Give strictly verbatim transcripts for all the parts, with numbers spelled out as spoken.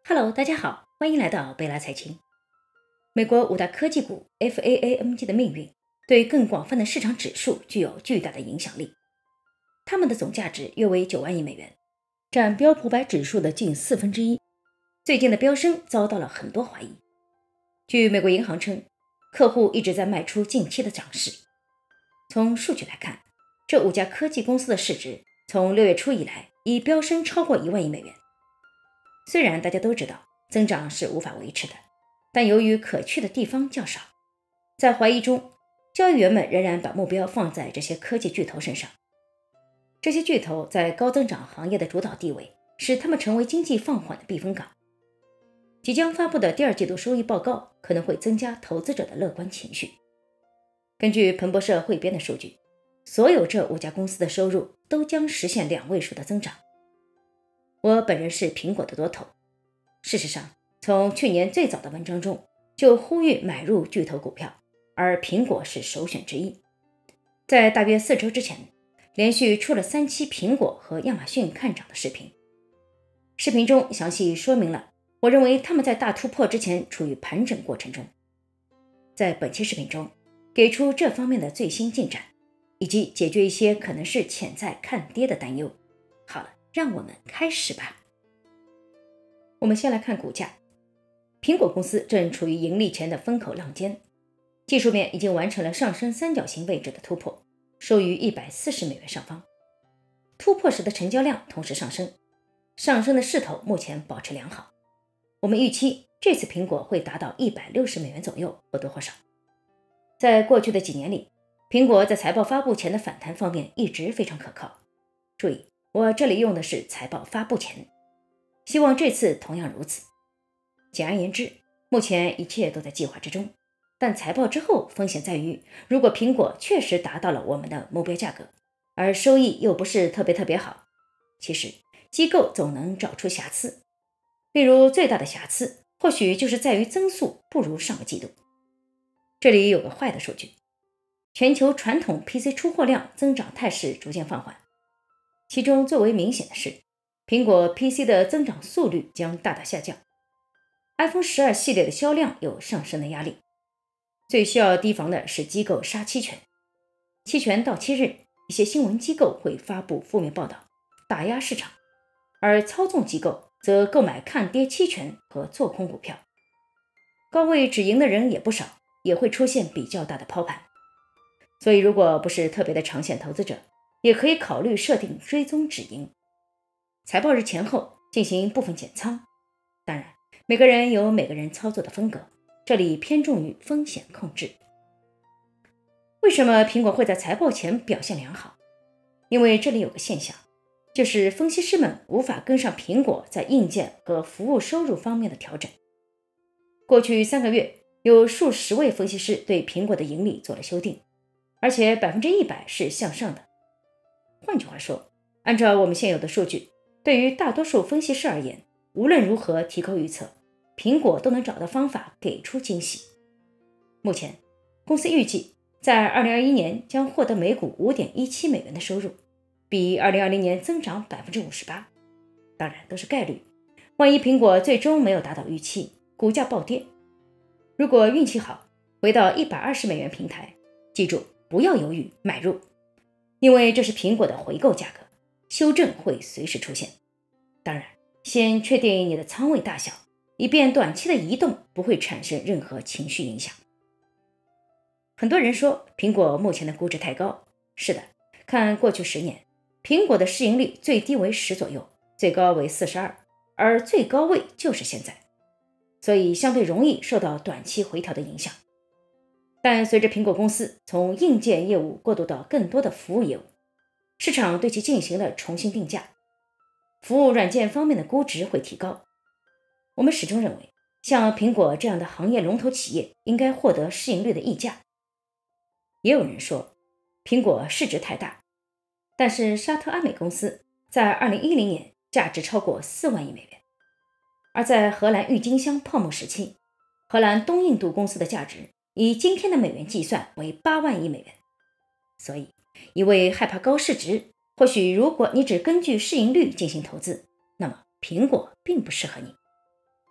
Hello，大家好，欢迎来到贝拉财经。美国五大科技股 F A A M G 的命运对更广泛的市场指数具有巨大的影响力。它们的总价值约为九万亿美元，占标普百指数的近四分之一。最近的飙升遭到了很多怀疑。据美国银行称，客户一直在卖出近期的涨势。从数据来看，这五家科技公司的市值从六月初以来已飙升超过一万亿美元。虽然大家都知道增长是无法维持的，但由于可去的地方较少，在怀疑中，交易员们仍然把目标放在这些科技巨头身上。这些巨头在高增长行业的主导地位，使他们成为经济放缓的避风港。即将发布的第二季度收益报告可能会增加投资者的乐观情绪。根据彭博社汇编的数据，所有这五家公司的收入都将实现两位数的增长。我本人是苹果的多头，事实上，从去年最早的文章中就呼吁买入巨头股票，而苹果是首选之一。在大约四周之前，连续出了三期苹果和亚马逊看涨的视频。视频中详细说明了我认为他们在大突破之前处于盘整过程中。在本期视频中，给出这方面的最新进展，以及解决一些可能是潜在看跌的担忧。好了，让我们开始吧。我们先来看股价。苹果公司正处于盈利前的风口浪尖，技术面已经完成了上升三角形位置的突破，收于一百四十美元上方。突破时的成交量同时上升，上升的势头目前保持良好。我们预期这次苹果会达到一百六十美元左右，或多或少。在过去的几年里，苹果在财报发布前的反弹方面一直非常可靠。注意，我这里用的是财报发布前，希望这次同样如此。简而言之，目前一切都在计划之中，但财报之后风险在于，如果苹果确实达到了我们的目标价格，而收益又不是特别特别好，其实机构总能找出瑕疵。例如最大的瑕疵或许就是在于增速不如上个季度。这里有个坏的数据，全球传统 P C 出货量增长态势逐渐放缓。其中最为明显的是，苹果 P C 的增长速率将大大下降。iPhone 十二系列的销量有上升的压力。最需要提防的是机构杀期权。期权到期日，一些新闻机构会发布负面报道，打压市场，而操纵机构则购买看跌期权和做空股票。高位止盈的人也不少，也会出现比较大的抛盘。所以如果不是特别的长线投资者，也可以考虑设定追踪止盈，财报日前后进行部分减仓。当然，每个人有每个人操作的风格，这里偏重于风险控制。为什么苹果会在财报前表现良好？因为这里有个现象，就是分析师们无法跟上苹果在硬件和服务收入方面的调整。过去三个月，有数十位分析师对苹果的盈利做了修订，而且 百分之百 是向上的。换句话说，按照我们现有的数据，对于大多数分析师而言，无论如何提高预测，苹果都能找到方法给出惊喜。目前，公司预计在二零二一年将获得每股 五点一七美元的收入，比二零二零年增长 百分之五十八。当然都是概率，万一苹果最终没有达到预期，股价暴跌。如果运气好，回到一百二十美元平台，记住不要犹豫买入，因为这是苹果的回购价格，修正会随时出现。当然，先确定你的仓位大小，以便短期的移动不会产生任何情绪影响。很多人说苹果目前的估值太高，是的，看过去十年，苹果的市盈率最低为十左右，最高为四十二，而最高位就是现在，所以相对容易受到短期回调的影响。但随着苹果公司从硬件业务过渡到更多的服务业务，市场对其进行了重新定价，服务软件方面的估值会提高。我们始终认为，像苹果这样的行业龙头企业应该获得市盈率的溢价。也有人说，苹果市值太大，但是沙特阿美公司在二零一零年价值超过四万亿美元，而在荷兰郁金香泡沫时期，荷兰东印度公司的价值以今天的美元计算为八万亿美元。所以，一位害怕高市值，或许如果你只根据市盈率进行投资，那么苹果并不适合你。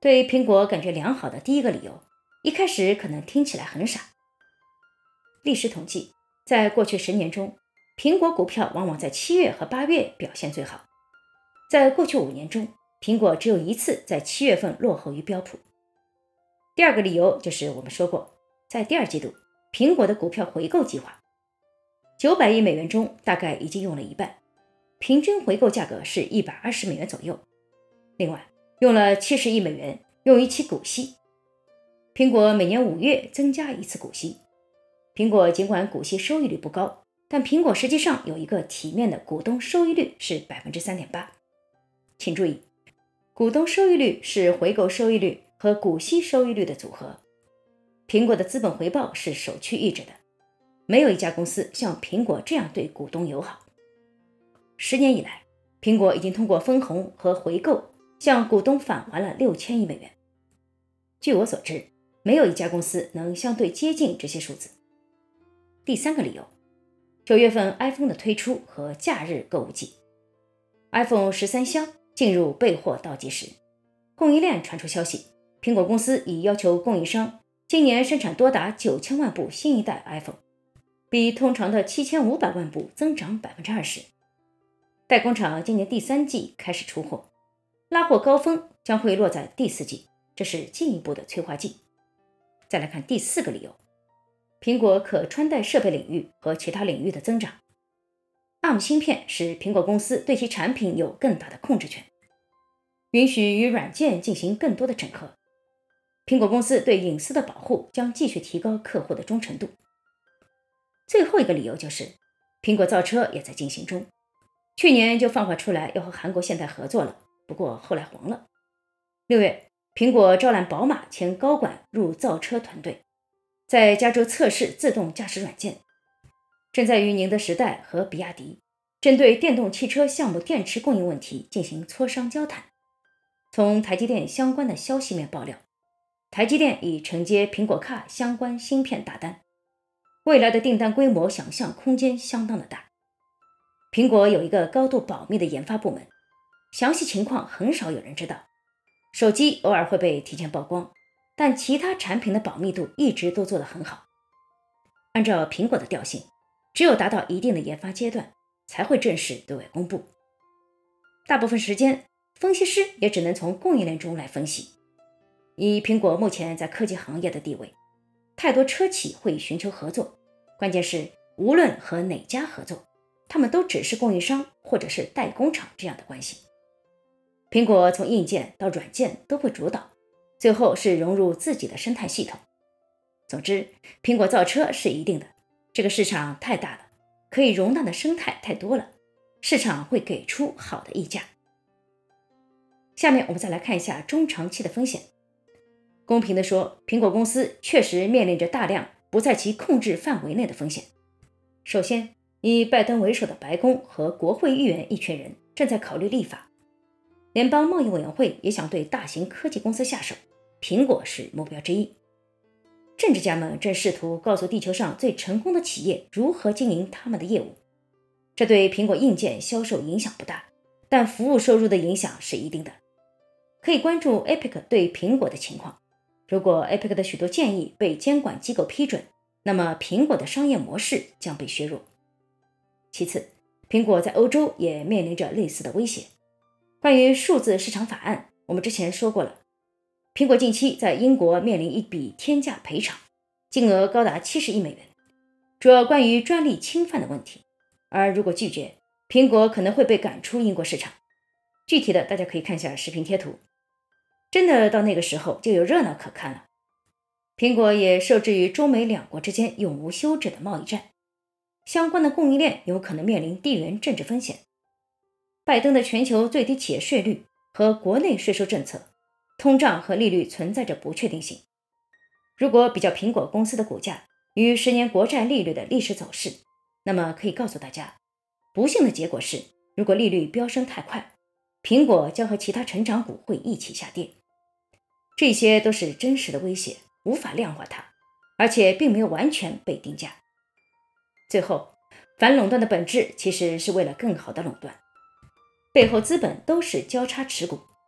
对苹果感觉良好的第一个理由，一开始可能听起来很傻。历史统计，在过去十年中，苹果股票往往在七月和八月表现最好。在过去五年中，苹果只有一次在七月份落后于标普。第二个理由就是我们说过，在第二季度，苹果的股票回购计划，九百亿美元中大概已经用了一半，平均回购价格是一百二十美元左右。另外，用了七十亿美元用于其股息。苹果每年五月增加一次股息。苹果尽管股息收益率不高，但苹果实际上有一个体面的股东收益率是 百分之三点八。 请注意，股东收益率是回购收益率和股息收益率的组合。苹果的资本回报是首屈一指的，没有一家公司像苹果这样对股东友好。十年以来，苹果已经通过分红和回购向股东返还了六千亿美元。据我所知，没有一家公司能相对接近这些数字。第三个理由，九月份 iPhone 的推出和假日购物季。 iPhone 十三箱进入备货倒计时，供应链传出消息，苹果公司已要求供应商今年生产多达九千万部新一代 iPhone， 比通常的七千五百万部增长 百分之二十。 代工厂今年第三季开始出货，拉货高峰将会落在第四季，这是进一步的催化剂。再来看第四个理由，苹果可穿戴设备领域和其他领域的增长。 A R M 芯片使苹果公司对其产品有更大的控制权，允许与软件进行更多的整合。苹果公司对隐私的保护将继续提高客户的忠诚度。最后一个理由就是，苹果造车也在进行中，去年就放话出来要和韩国现代合作了，不过后来黄了。六月，苹果招揽宝马前高管入造车团队，在加州测试自动驾驶软件。正在与宁德时代和比亚迪针对电动汽车项目电池供应问题进行磋商交谈。从台积电相关的消息面爆料，台积电已承接苹果 Car 相关芯片大单，未来的订单规模想象空间相当的大。苹果有一个高度保密的研发部门，详细情况很少有人知道。手机偶尔会被提前曝光，但其他产品的保密度一直都做得很好。按照苹果的调性，只有达到一定的研发阶段，才会正式对外公布。大部分时间，分析师也只能从供应链中来分析。以苹果目前在科技行业的地位，太多车企会寻求合作，关键是无论和哪家合作，他们都只是供应商或者是代工厂这样的关系。苹果从硬件到软件都会主导，最后是融入自己的生态系统。总之，苹果造车是一定的，这个市场太大了，可以容纳的生态太多了，市场会给出好的溢价。下面我们再来看一下中长期的风险。公平地说，苹果公司确实面临着大量不在其控制范围内的风险。首先，以拜登为首的白宫和国会议员一群人正在考虑立法，联邦贸易委员会也想对大型科技公司下手，苹果是目标之一。政治家们正试图告诉地球上最成功的企业如何经营他们的业务，这对苹果硬件销售影响不大，但服务收入的影响是一定的。可以关注 Epic 对苹果的情况，如果 Epic 的许多建议被监管机构批准，那么苹果的商业模式将被削弱。其次，苹果在欧洲也面临着类似的威胁。关于数字市场法案，我们之前说过了，苹果近期在英国面临一笔天价赔偿，金额高达七十亿美元，主要关于专利侵犯的问题。而如果拒绝，苹果可能会被赶出英国市场。具体的大家可以看一下视频贴图。真的到那个时候就有热闹可看了。苹果也受制于中美两国之间永无休止的贸易战，相关的供应链有可能面临地缘政治风险。拜登的全球最低企业税率和国内税收政策，通胀和利率存在着不确定性。如果比较苹果公司的股价与十年国债利率的历史走势，那么可以告诉大家，不幸的结果是，如果利率飙升太快，苹果将和其他成长股会一起下跌。这些都是真实的威胁，无法量化它，而且并没有完全被定价。最后，反垄断的本质其实是为了更好的垄断，背后资本都是交叉持股。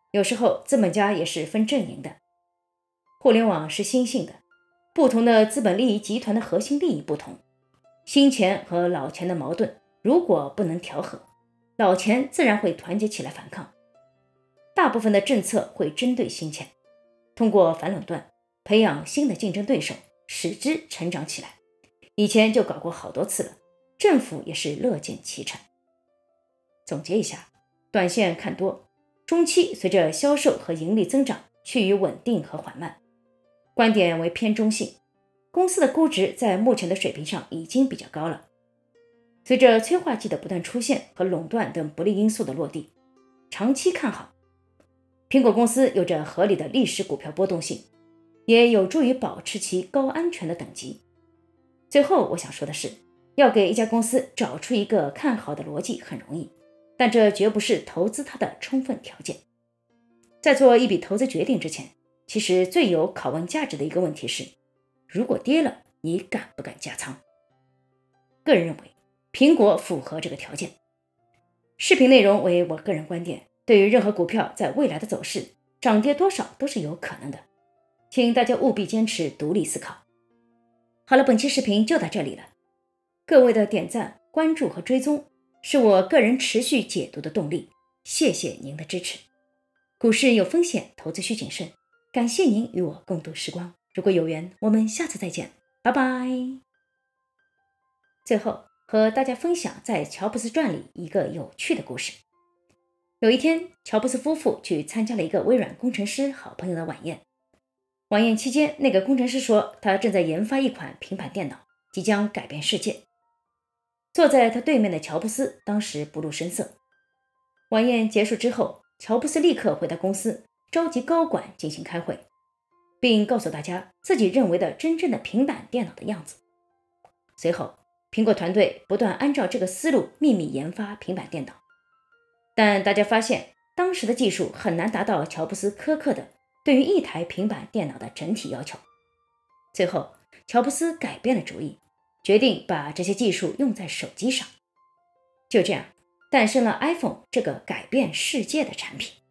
有时候资本家也是分阵营的。互联网是新兴的，不同的资本利益集团的核心利益不同，新钱和老钱的矛盾如果不能调和，老钱自然会团结起来反抗。大部分的政策会针对新钱，通过反垄断培养新的竞争对手，使之成长起来。以前就搞过好多次了，政府也是乐见其成。总结一下，短线看多，中期随着销售和盈利增长趋于稳定和缓慢，观点为偏中性，公司的估值在目前的水平上已经比较高了。随着催化剂的不断出现和垄断等不利因素的落地，长期看好。苹果公司有着合理的历史股票波动性，也有助于保持其高安全的等级。最后我想说的是，要给一家公司找出一个看好的逻辑很容易，但这绝不是投资它的充分条件。在做一笔投资决定之前，其实最有拷问价值的一个问题是，如果跌了，你敢不敢加仓？个人认为，苹果符合这个条件。视频内容为我个人观点，对于任何股票在未来的走势，涨跌多少都是有可能的，请大家务必坚持独立思考。好了，本期视频就到这里了。各位的点赞、关注和追踪是我个人持续解读的动力，谢谢您的支持。股市有风险，投资需谨慎，感谢您与我共度时光。如果有缘，我们下次再见，拜拜。最后和大家分享在乔布斯传里一个有趣的故事。有一天，乔布斯夫妇去参加了一个微软工程师好朋友的晚宴。晚宴期间，那个工程师说他正在研发一款平板电脑，即将改变世界。坐在他对面的乔布斯当时不露声色。晚宴结束之后，乔布斯立刻回到公司，召集高管进行开会，并告诉大家自己认为的真正的平板电脑的样子。随后，苹果团队不断按照这个思路秘密研发平板电脑，但大家发现当时的技术很难达到乔布斯苛刻的对于一台平板电脑的整体要求。最后，乔布斯改变了主意，决定把这些技术用在手机上。就这样，诞生了 iPhone 这个改变世界的产品。